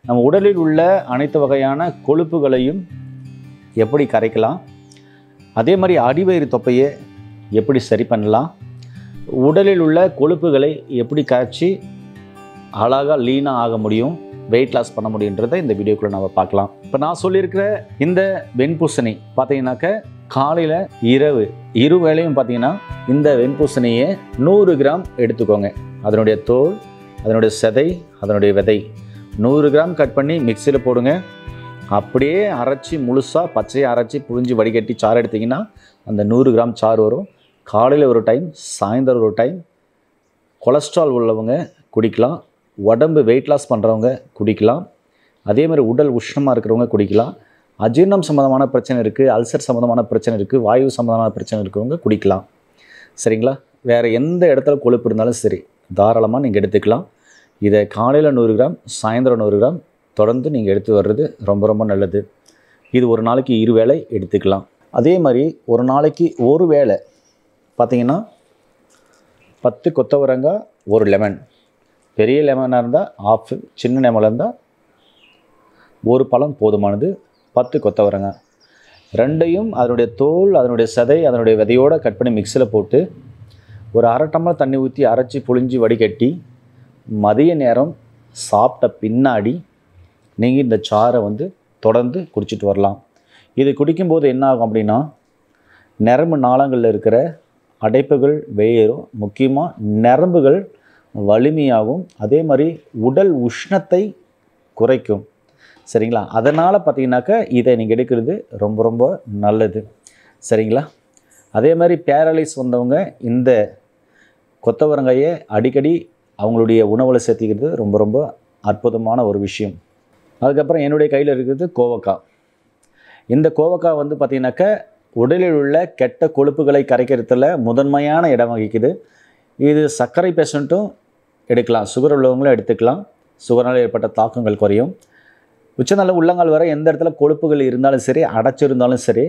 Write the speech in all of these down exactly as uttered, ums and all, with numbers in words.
நம்ம உடலில் உள்ள அனைத்து வகையான கொழுப்புகளையும் எப்படி கரைக்கலாம், அதே மாதிரி அடிவயிறு தொப்பையை எப்படி சரி பண்ணலாம், உடலில் உள்ள கொழுப்புகளை எப்படி கரைச்சி அழகாக லீனாக ஆக முடியும், வெயிட் லாஸ் பண்ண முடியுன்றதை இந்த வீடியோக்குள்ளே நம்ம பார்க்கலாம். இப்போ நான் சொல்லியிருக்கிற இந்த வெண்பூசணி பார்த்தீங்கன்னாக்க காலையில் இரவு இரு வேளையும் பார்த்தீங்கன்னா இந்த வெண்பூசணியை நூறு கிராம் எடுத்துக்கோங்க. அதனுடைய தோல், அதனுடைய சதை, அதனுடைய விதை நூறு கிராம் கட் பண்ணி மிக்சியில் போடுங்க. அப்படியே அரைச்சி முழுசாக பச்சையை அரைச்சி புழிஞ்சு வடிகட்டி சாறு எடுத்திங்கன்னா அந்த நூறு கிராம் சாறு வரும். காலையில் ஒரு டைம், சாயந்தரம் ஒரு டைம். கொலஸ்ட்ரால் உள்ளவங்க குடிக்கலாம், உடம்பு வெயிட் லாஸ் பண்ணுறவங்க குடிக்கலாம், அதே மாதிரி உடல் உஷ்ணமாக இருக்கிறவங்க குடிக்கலாம், அஜீர்ணம் சம்மந்தமான பிரச்சனை இருக்குது, அல்சர் சம்மந்தமான பிரச்சனை இருக்குது, வாயு சம்மந்தமான பிரச்சனை இருக்கிறவங்க குடிக்கலாம். சரிங்களா? வேறு எந்த இடத்துல கொழுப்பு இருந்தாலும் சரி தாராளமாக நீங்கள் எடுத்துக்கலாம். இதை காலையில் நூறு கிராம், சாயந்தரம் நூறு கிராம் தொடர்ந்து நீங்கள் எடுத்து வர்றது ரொம்ப ரொம்ப நல்லது. இது ஒரு நாளைக்கு இரு வேளை எடுத்துக்கலாம். அதே மாதிரி ஒரு நாளைக்கு ஒரு வேளை பார்த்திங்கன்னா பத்து கொத்தவரங்காய், ஒரு லெமன், பெரிய லெமனாக இருந்தால் ஆஃப், சின்ன லெமனாக இருந்தால் ஒரு பழம் போதுமானது. பத்து கொத்தவரங்காய் ரெண்டையும் அதனுடைய தோல், அதனுடைய சதை, அதனுடைய விதையோடு கட் பண்ணி மிக்சியில் போட்டு ஒரு அரை டம்ளர் தண்ணி ஊற்றி அரைச்சி புழிஞ்சி வடிகட்டி மதிய நேரம் சாப்பிட்ட பின்னாடி நீங்கள் இந்த சாறை வந்து தொடர்ந்து குடிச்சிட்டு வரலாம். இது குடிக்கும்போது என்ன ஆகும் அப்படின்னா நரம்பு நாளங்களில் இருக்கிற அடைப்புகள் வெளியேறும். முக்கியமாக நரம்புகள் வலிமையாகும். அதே மாதிரி உடல் உஷ்ணத்தை குறைக்கும். சரிங்களா? அதனால் பார்த்தீங்கன்னாக்கா இதை நீங்கள் எடுக்கிறது ரொம்ப ரொம்ப நல்லது. சரிங்களா? அதே மாதிரி பேரலைஸ் வந்தவங்க இந்த கொத்தவரங்காயை அடிக்கடி அவங்களுடைய உணவில் சேர்த்திக்கிறது ரொம்ப ரொம்ப அற்புதமான ஒரு விஷயம். அதுக்கப்புறம் என்னுடைய கையில் இருக்கிறது கோவக்காய். இந்த கோவக்காய் வந்து பார்த்திங்கனாக்கா உடலில் உள்ள கெட்ட கொழுப்புகளை கரைக்கிறதுல முதன்மையான இடம் வகிக்குது. இது சர்க்கரை பேஷண்ட்டும் எடுக்கலாம், சுகர் உள்ளவங்களும் எடுத்துக்கலாம். சுகரால் ஏற்பட்ட தாக்கங்கள் குறையும். உச்சநல உள்ளங்கால் வரை எந்த இடத்துல கொழுப்புகள் இருந்தாலும் சரி, அடைச்சிருந்தாலும் சரி,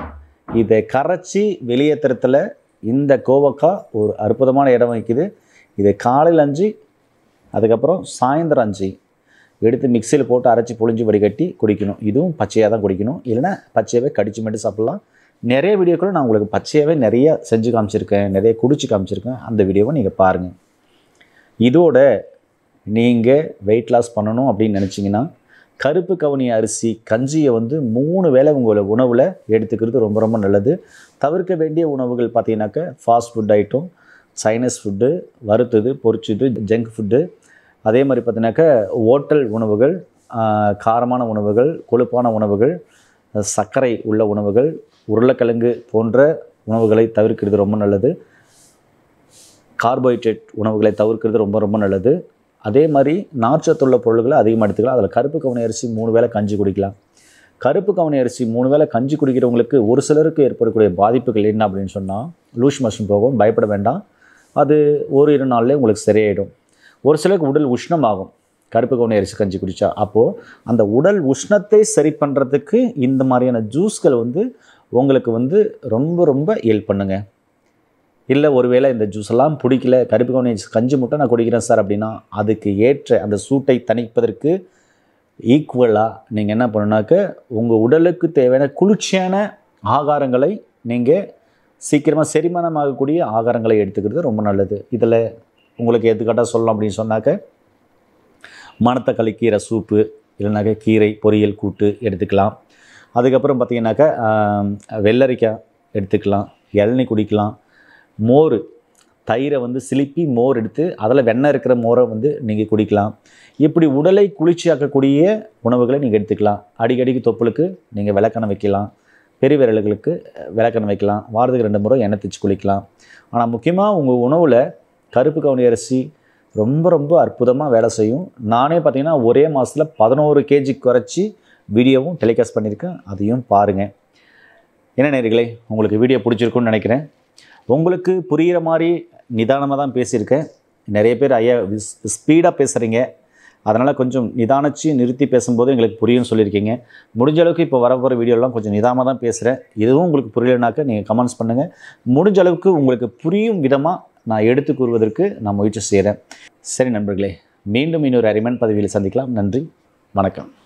இதை கரைச்சி வெளியேற்றுறதுல இந்த கோவக்காய் ஒரு அற்புதமான இடம் வகிக்குது. இதை காலையில் அஞ்சு, அதுக்கப்புறம் சாயந்தரம் அஞ்சு எடுத்து மிக்சியில் போட்டு அரைச்சி புழிஞ்சு வடிகட்டி குடிக்கணும். இதுவும் பச்சையாக தான் குடிக்கணும், இல்லைன்னா பச்சையாகவே கடிச்சு மட்டும் சாப்பிட்லாம். நிறைய வீடியோக்களும் நான் உங்களுக்கு பச்சையாகவே நிறைய செஞ்சு காமிச்சிருக்கேன், நிறைய குடிச்சு காமிச்சிருக்கேன். அந்த வீடியோவை நீங்கள் பாருங்கள். இதோட நீங்கள் வெயிட் லாஸ் பண்ணணும் அப்படின்னு நினச்சிங்கன்னா கருப்பு கவுனி அரிசி கஞ்சியை வந்து மூணு வேளை உங்களோட உணவில் எடுத்துக்கிறது ரொம்ப ரொம்ப நல்லது. தவிர்க்க வேண்டிய உணவுகள் பார்த்தீங்கன்னாக்கா fast food item, Chinese food, வறுத்தது, பொரிச்சது, ஜங்க் ஃபுட்டு, அதே மாதிரி பார்த்தீங்கன்னாக்கா ஹோட்டல் உணவுகள், காரமான உணவுகள், கொழுப்பான உணவுகள், சர்க்கரை உள்ள உணவுகள், உருளைக்கிழங்கு போன்ற உணவுகளை தவிர்க்கிறது ரொம்ப நல்லது. கார்போஹைட்ரேட் உணவுகளை தவிர்க்கிறது ரொம்ப ரொம்ப நல்லது. அதே மாதிரி நார்ச்சத்துள்ள பொருள்களை அதிகமாக எடுத்துக்கலாம். அதில் கருப்பு கவுனி அரிசி மூணு வேளை கஞ்சி குடிக்கலாம். கருப்பு கவுனி அரிசி மூணு வேளை கஞ்சி குடிக்கிறவங்களுக்கு ஒரு சிலருக்கு ஏற்படக்கூடிய பாதிப்புகள் என்ன அப்படின்னு சொன்னால் லூஸ் மோஷன் போகும். பயப்பட வேண்டாம், அது ஒரு இரு நாள்லேயே உங்களுக்கு சரியாயிடும். ஒரு சிலருக்கு உடல் உஷ்ணமாகும் கருப்பு கவுனி அரிசி கஞ்சி குடித்தா. அப்போது அந்த உடல் உஷ்ணத்தை சரி பண்ணுறதுக்கு இந்த மாதிரியான ஜூஸ்கள் வந்து உங்களுக்கு வந்து ரொம்ப ரொம்ப ஹெல்ப் பண்ணுங்க. இல்லை ஒருவேளை இந்த ஜூஸ் எல்லாம் பிடிக்கல, கருப்பு கவுனி கஞ்சி மட்டும் நான் குடிக்கிறேன் சார் அப்படின்னா அதுக்கு ஏற்ற அந்த சூட்டை தணிப்பதற்கு ஈக்குவலாக நீங்கள் என்ன பண்ணுனாக்க உங்கள் உடலுக்கு தேவையான குளிர்ச்சியான ஆகாரங்களை நீங்கள் சீக்கிரமாக செரிமானமாகக்கூடிய ஆகாரங்களை எடுத்துக்கிறது ரொம்ப நல்லது. இதில் உங்களுக்கு எடுத்துக்காட்டாக சொல்லலாம் அப்படின்னு சொன்னாக்க மணத்தக்காளி கீரை சூப்பு, இல்லைனாக்கா கீரை பொரியல் கூட்டு எடுத்துக்கலாம். அதுக்கப்புறம் பார்த்திங்கனாக்கா வெள்ளரிக்காய் எடுத்துக்கலாம், இளநீ குடிக்கலாம், மோர், தயிரை வந்து சிலிப்பி மோர் எடுத்து அதில் வெண்ணெய் இருக்கிற மோரை வந்து நீங்கள் குடிக்கலாம். இப்படி உடலை குளிர்ச்சியாக்கக்கூடிய உணவுகளை நீங்கள் எடுத்துக்கலாம். அடிக்கடிக்கு தொப்புளுக்கு நீங்கள் விளக்கெண்ணெய் வைக்கலாம், பெரிய விரல்களுக்கு விளக்கெண்ணெய் வைக்கலாம், வாரத்துக்கு ரெண்டு முறை எண்ணெய் தேய்ச்சி குளிக்கலாம். ஆனால் முக்கியமாக உங்கள் உணவில் கருப்பு கவுனி அரிசி ரொம்ப ரொம்ப அற்புதமாக வேலை செய்யும். நானே பார்த்திங்கன்னா ஒரே மாதத்தில் பதினோரு கேஜி குறைச்சி வீடியோவும் டெலிகாஸ்ட் பண்ணியிருக்கேன், அதையும் பாருங்கள். என்ன நேயர்களே, உங்களுக்கு வீடியோ பிடிச்சிருக்குன்னு நினைக்கிறேன். உங்களுக்கு புரிகிற மாதிரி நிதானமாக தான் பேசியிருக்கேன். நிறைய பேர் ஐயா ஸ்பீடாக பேசுகிறீங்க, அதனால் கொஞ்சம் நிதானிச்சு நிறுத்தி பேசும்போது எங்களுக்கு புரியும்னு சொல்லியிருக்கீங்க. முடிஞ்ச அளவுக்கு இப்போ வரப்போகிற வீடியோலாம் கொஞ்சம் நிதானமாக தான் பேசுகிறேன். இதுவும் உங்களுக்கு புரியலைனாக்க நீங்கள் கமெண்ட்ஸ் பண்ணுங்கள். முடிஞ்ச அளவுக்கு உங்களுக்கு புரியும் விதமாக நான் எடுத்து கூறுவதற்கு நான் முயற்சி செய்கிறேன். சரி நண்பர்களே, மீண்டும் இன்னொரு அரிமன் பதவியில் சந்திக்கலாம். நன்றி, வணக்கம்.